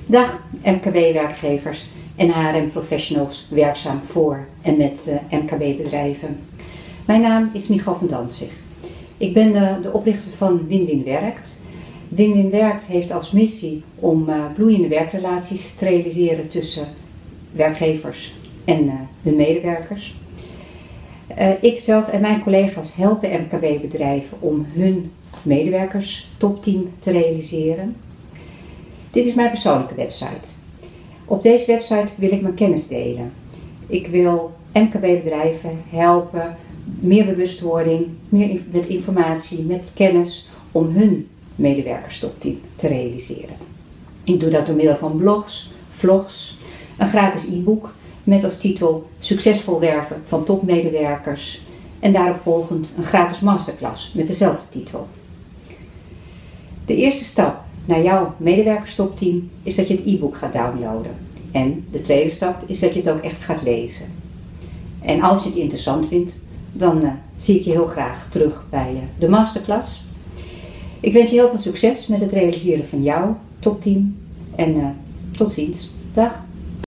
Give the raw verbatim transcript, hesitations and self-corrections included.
Dag M K B-werkgevers en H R M-professionals werkzaam voor en met uh, M K B-bedrijven. Mijn naam is Michal van Danzig. Ik ben de, de oprichter van Win-Win Werkt. Win-Win Werkt heeft als missie om uh, bloeiende werkrelaties te realiseren tussen werkgevers en uh, hun medewerkers. Uh, ik zelf en mijn collega's helpen M K B-bedrijven om hun medewerkers topteam te realiseren. Dit is mijn persoonlijke website. Op deze website wil ik mijn kennis delen. Ik wil M K B-bedrijven helpen, meer bewustwording, meer met informatie, met kennis om hun medewerkers topteam te realiseren. Ik doe dat door middel van blogs, vlogs, een gratis e-book met als titel Succesvol werven van topmedewerkers en daarop volgend een gratis masterclass met dezelfde titel. De eerste stap naar jouw medewerkerstopteam is dat je het e-book gaat downloaden. En de tweede stap is dat je het ook echt gaat lezen. En als je het interessant vindt, dan uh, zie ik je heel graag terug bij uh, de masterclass. Ik wens je heel veel succes met het realiseren van jouw topteam. En uh, tot ziens. Dag!